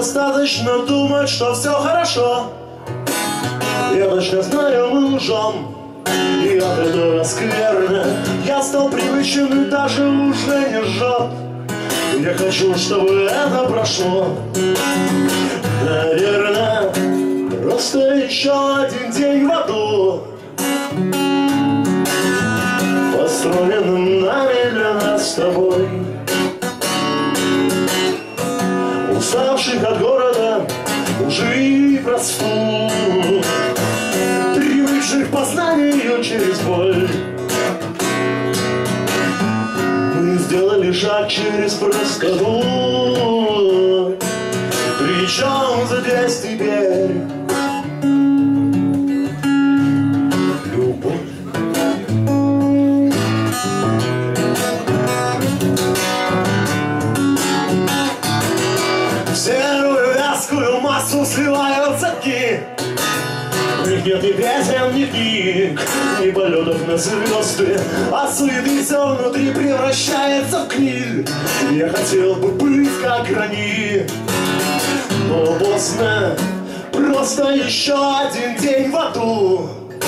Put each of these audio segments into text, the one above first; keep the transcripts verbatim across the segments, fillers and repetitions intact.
достаточно думать, что все хорошо. Я точно знаю, мы лжем, и от этого скверно. Я стал привычен и даже уже не жжет. Я хочу, чтобы это прошло. Наверное, просто еще один день в аду, построенным нами для нас с тобой. Уставших от города лжи и простуд, привыкших познанию через боль. Мы сделали шаг через простоту. Причем здесь теперь любовь? В серую вязкую массу сливаются дни. В них нет ни песен, ни книг, ни полетов на звезды, а суеты все внутри превращается в книг. Я хотел бы быть как они, но поздно, просто еще один день в аду,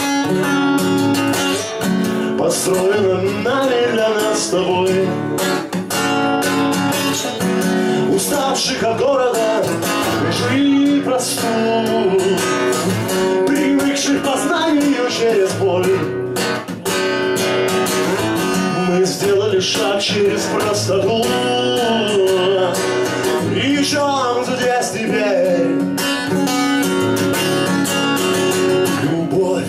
построенным нами для нас с тобой. Уставших от города лжи и простуд, привыкших к познанию через боль. Мы сделали шаг через простоту. Причем здесь теперь любовь?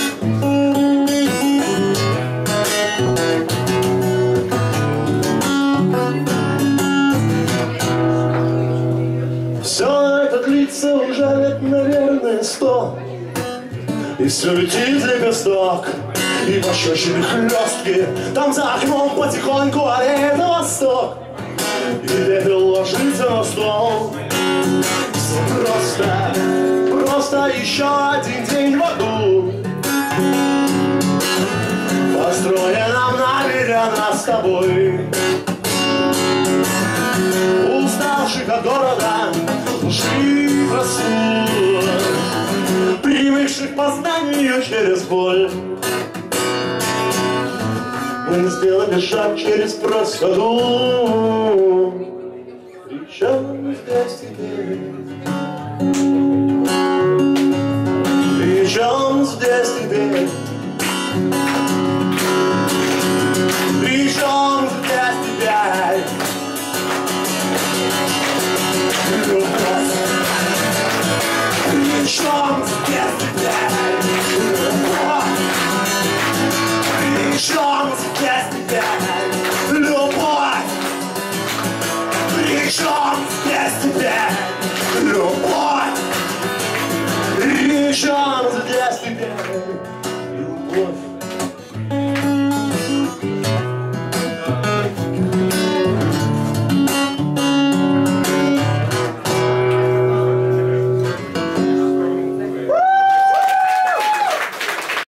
Все это длится уже лет, наверное, сто, и все летит лепесток, и пощечины хлестки. Там за окном потихоньку аллеет на восток, и пепел ложится на стол. Все просто, просто еще один день в аду, построенном нами для нас с тобой. Уставших от города лжи и простуд, привыкших к познанию через боль. Мы сделали шаг через простоту. Причем здесь теперь? Причем здесь теперь? Причем здесь теперь любовь? Причем здесь теперь?